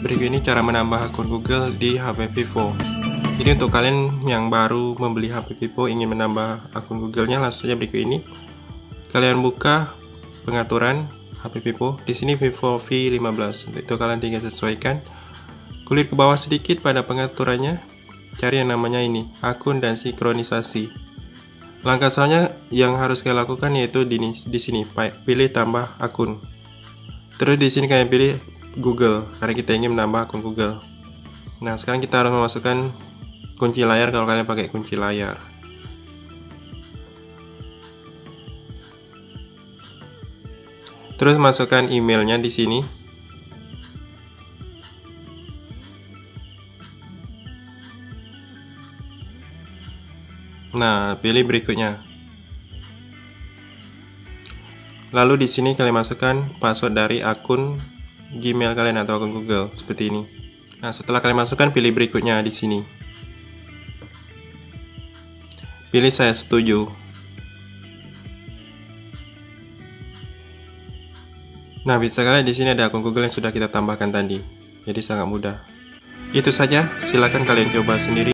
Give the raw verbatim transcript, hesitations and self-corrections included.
Berikut ini cara menambah akun Google di H P Vivo. Jadi untuk kalian yang baru membeli H P Vivo ingin menambah akun Google-nya, langsung saja berikut ini. Kalian buka pengaturan H P Vivo. Di sini Vivo V lima belas. Untuk itu kalian tinggal sesuaikan. Kulik ke bawah sedikit pada pengaturannya. Cari yang namanya ini, akun dan sinkronisasi. Langkah selanjutnya yang harus kalian lakukan yaitu di, di sini, pilih tambah akun. Terus di sini kalian pilih Google, karena kita ingin menambah akun Google. Nah, sekarang kita harus memasukkan kunci layar kalau kalian pakai kunci layar. Terus masukkan emailnya di sini. Nah, pilih berikutnya. Lalu di sini kalian masukkan password dari akun Gmail kalian atau akun Google seperti ini. Nah, setelah kalian masukkan, pilih berikutnya di sini. Pilih saya setuju. Nah, bisa kalian di sini ada akun Google yang sudah kita tambahkan tadi. Jadi sangat mudah. Itu saja, silakan kalian coba sendiri.